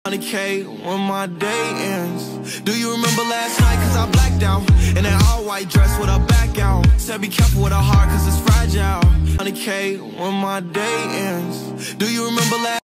100K when my day ends. Do you remember last night? Cause I blacked out in that all-white dress with a back out. Said be careful with her heart cause it's fragile. 100K when my day ends. Do you remember last